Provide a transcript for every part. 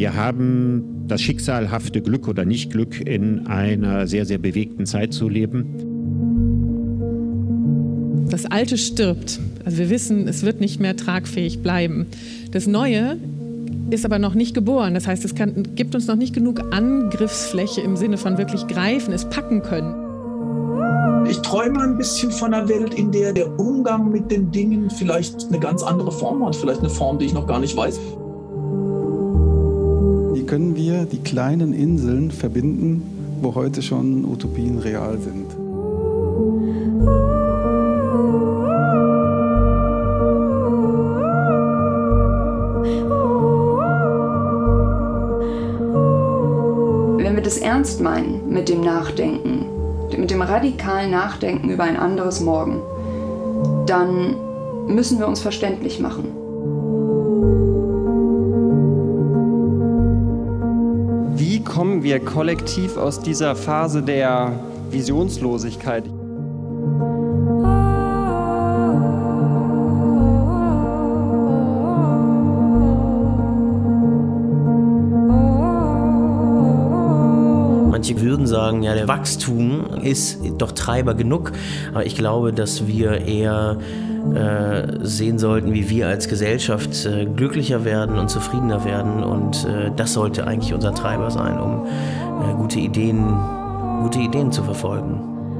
Wir haben das schicksalhafte Glück oder Nicht-Glück, in einer sehr, sehr bewegten Zeit zu leben. Das Alte stirbt. Also wir wissen, es wird nicht mehr tragfähig bleiben. Das Neue ist aber noch nicht geboren. Das heißt, es gibt uns noch nicht genug Angriffsfläche im Sinne von wirklich greifen, es packen können. Ich träume ein bisschen von einer Welt, in der der Umgang mit den Dingen vielleicht eine ganz andere Form hat. Vielleicht eine Form, die ich noch gar nicht weiß. Wie können wir die kleinen Inseln verbinden, wo heute schon Utopien real sind? Wenn wir das ernst meinen mit dem Nachdenken, mit dem radikalen Nachdenken über ein anderes Morgen, dann müssen wir uns verständlich machen. Wie kommen wir kollektiv aus dieser Phase der Visionslosigkeit? Manche würden sagen, ja, der Wachstum ist doch Treiber genug, aber ich glaube, dass wir eher sehen sollten, wie wir als Gesellschaft glücklicher werden und zufriedener werden, und das sollte eigentlich unser Treiber sein, um gute Ideen zu verfolgen.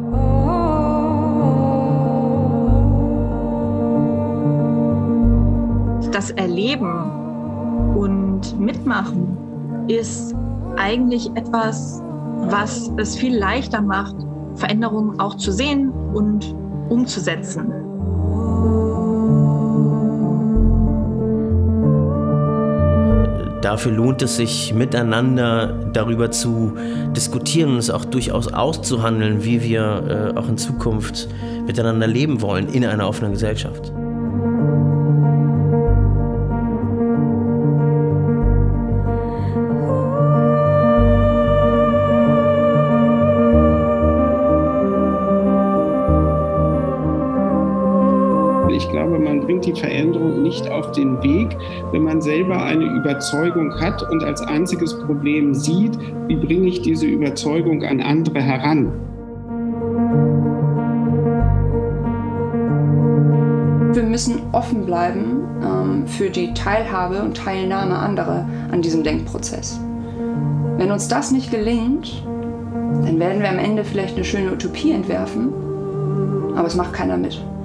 Das Erleben und Mitmachen ist eigentlich etwas, was es viel leichter macht, Veränderungen auch zu sehen und umzusetzen. Dafür lohnt es sich, miteinander darüber zu diskutieren und es auch durchaus auszuhandeln, wie wir auch in Zukunft miteinander leben wollen in einer offenen Gesellschaft. Ich glaube, man bringt die Veränderung nicht auf den Weg, wenn man selber eine Überzeugung hat und als einziges Problem sieht, wie bringe ich diese Überzeugung an andere heran. Wir müssen offen bleiben für die Teilhabe und Teilnahme anderer an diesem Denkprozess. Wenn uns das nicht gelingt, dann werden wir am Ende vielleicht eine schöne Utopie entwerfen, aber es macht keiner mit.